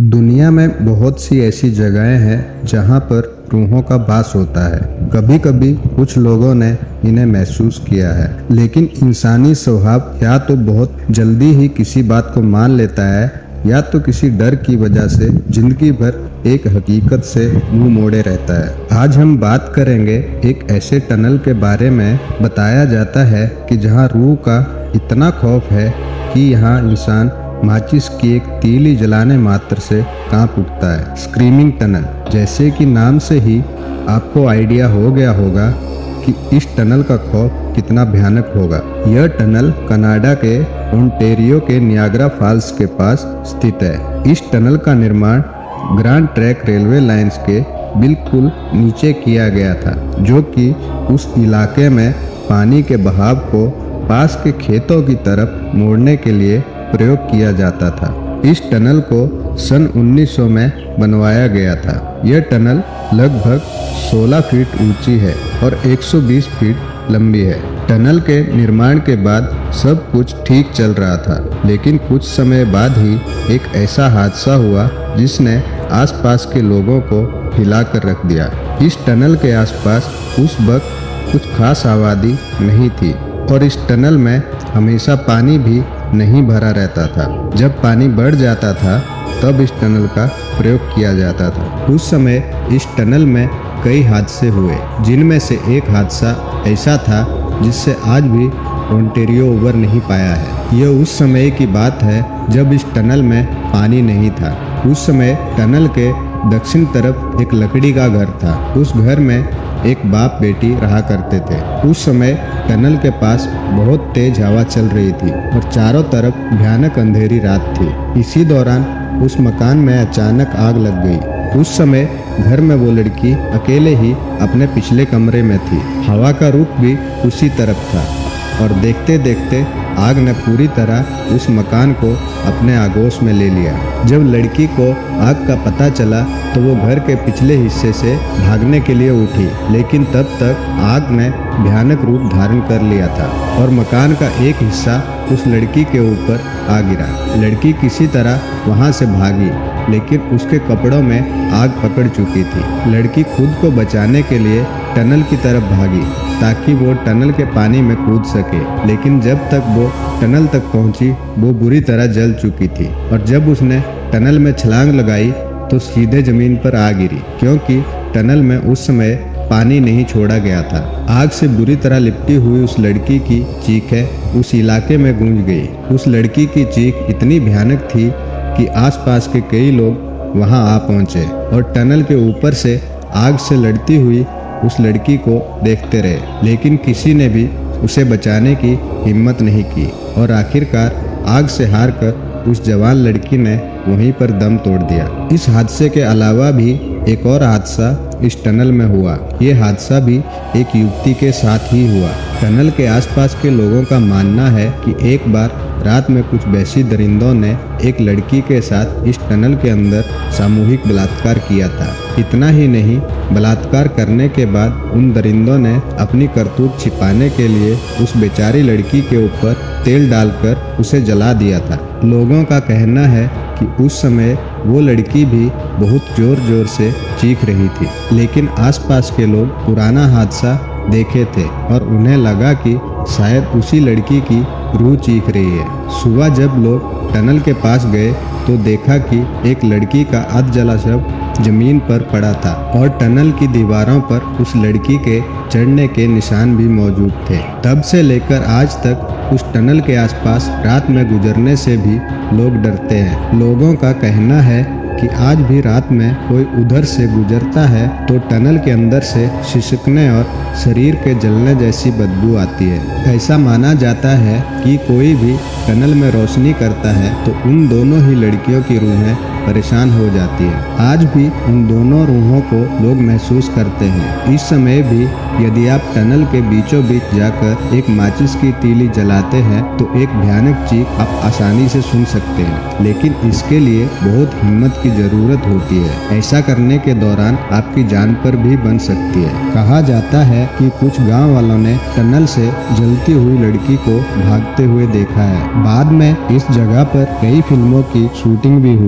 दुनिया में बहुत सी ऐसी जगहें हैं जहां पर रूहों का वास होता है। कभी कभी कुछ लोगों ने इन्हें महसूस किया है, लेकिन इंसानी स्वभाव या तो बहुत जल्दी ही किसी बात को मान लेता है या तो किसी डर की वजह से जिंदगी भर एक हकीकत से मुंह मोड़े रहता है। आज हम बात करेंगे एक ऐसे टनल के बारे में। बताया जाता है कि जहां रूह का इतना खौफ है कि यहाँ इंसान माचिस की एक तीली जलाने मात्र से कांप उठता है। स्क्रीमिंग टनल, जैसे कि नाम से ही आपको आइडिया हो गया होगा कि इस टनल का खौफ कितना भयानक होगा। यह टनल कनाडा के ओंटारियो के नियाग्रा फॉल्स के पास स्थित है। इस टनल का निर्माण ग्रैंड ट्रैंक रेलवे लाइन्स के बिल्कुल नीचे किया गया था, जो कि उस इलाके में पानी के बहाव को पास के खेतों की तरफ मोड़ने के लिए प्रयोग किया जाता था। इस टनल को सन 1900 में बनवाया गया था। यह टनल लगभग 16 फीट ऊंची है और 120 फीट लंबी है। टनल के निर्माण के बाद सब कुछ ठीक चल रहा था, लेकिन कुछ समय बाद ही एक ऐसा हादसा हुआ जिसने आसपास के लोगों को हिलाकर रख दिया। इस टनल के आसपास उस वक्त कुछ खास आबादी नहीं थी और इस टनल में हमेशा पानी भी नहीं भरा रहता था। जब पानी बढ़ जाता था तब इस टनल का प्रयोग किया जाता था। उस समय इस टनल में कई हादसे हुए, जिनमें से एक हादसा ऐसा था जिससे आज भी ओंटारियो उबर नहीं पाया है। यह उस समय की बात है जब इस टनल में पानी नहीं था। उस समय टनल के दक्षिण तरफ एक लकड़ी का घर था। उस घर में एक बाप बेटी रहा करते थे। उस समय टनल के पास बहुत तेज हवा चल रही थी और चारों तरफ भयानक अंधेरी रात थी। इसी दौरान उस मकान में अचानक आग लग गई। उस समय घर में वो लड़की अकेले ही अपने पिछले कमरे में थी। हवा का रुख भी उसी तरफ था और देखते देखते आग ने पूरी तरह उस मकान को अपने आगोश में ले लिया। जब लड़की को आग का पता चला तो वो घर के पिछले हिस्से से भागने के लिए उठी, लेकिन तब तक आग ने भयानक रूप धारण कर लिया था और मकान का एक हिस्सा उस लड़की के ऊपर आ गिरा। लड़की किसी तरह वहां से भागी, लेकिन उसके कपड़ों में आग पकड़ चुकी थी। लड़की खुद को बचाने के लिए टनल की तरफ भागी ताकि वो टनल के पानी में कूद सके, लेकिन जब तक वो टनल तक पहुंची वो बुरी तरह जल चुकी थी और जब उसने टनल में छलांग लगाई तो सीधे जमीन पर आ गिरी, क्योंकि टनल में उस समय पानी नहीं छोड़ा गया था। आग से बुरी तरह लिपटी हुई उस लड़की की चीखें उस इलाके में गूंज गई। उस लड़की की चीख इतनी भयानक थी कि आसपास के कई लोग वहां आ पहुंचे और टनल के ऊपर से आग से लड़ती हुई उस लड़की को देखते रहे, लेकिन किसी ने भी उसे बचाने की हिम्मत नहीं की और आखिरकार आग से हारकर उस जवान लड़की ने वहीं पर दम तोड़ दिया। इस हादसे के अलावा भी एक और हादसा इस टनल में हुआ। ये हादसा भी एक युवती के साथ ही हुआ। टनल के आसपास के लोगों का मानना है कि एक बार रात में कुछ वहशी दरिंदों ने एक लड़की के साथ इस टनल के अंदर सामूहिक बलात्कार किया था। इतना ही नहीं, बलात्कार करने के बाद उन दरिंदों ने अपनी करतूत छिपाने के लिए उस बेचारी लड़की के ऊपर तेल डालकर उसे जला दिया था। लोगों का कहना है कि उस समय वो लड़की भी बहुत जोर जोर से चीख रही थी, लेकिन आसपास के लोग पुराना हादसा देखे थे और उन्हें लगा कि शायद उसी लड़की की रूह चीख रही है। सुबह जब लोग टनल के पास गए तो देखा कि एक लड़की का अध जला शव जमीन पर पड़ा था और टनल की दीवारों पर उस लड़की के चढ़ने के निशान भी मौजूद थे। तब से लेकर आज तक उस टनल के आसपास रात में गुजरने से भी लोग डरते हैं। लोगों का कहना है कि आज भी रात में कोई उधर से गुजरता है तो टनल के अंदर से सिसकने और शरीर के जलने जैसी बदबू आती है। ऐसा माना जाता है कि कोई भी टनल में रोशनी करता है तो उन दोनों ही लड़कियों की रूहें परेशान हो जाती है। आज भी उन दोनों रूहों को लोग महसूस करते हैं। इस समय भी यदि आप टनल के बीचों बीच जाकर एक माचिस की तीली जलाते हैं तो एक भयानक चीख आप आसानी से सुन सकते हैं, लेकिन इसके लिए बहुत हिम्मत की जरूरत होती है। ऐसा करने के दौरान आपकी जान पर भी बन सकती है। कहा जाता है कि कुछ गांव वालों ने टनल से जलती हुई लड़की को भागते हुए देखा है। बाद में इस जगह पर कई फिल्मों की शूटिंग भी हुई,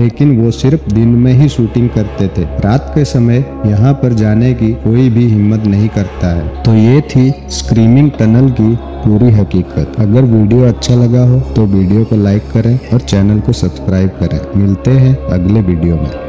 लेकिन वो सिर्फ दिन में ही शूटिंग करते थे। रात के समय यहाँ पर जाने की कोई भी हिम्मत नहीं करता है। तो ये थी स्क्रीमिंग टनल की पूरी हकीकत। अगर वीडियो अच्छा लगा हो तो वीडियो को लाइक करें और चैनल को सब्सक्राइब करें। मिलते हैं अगले वीडियो में।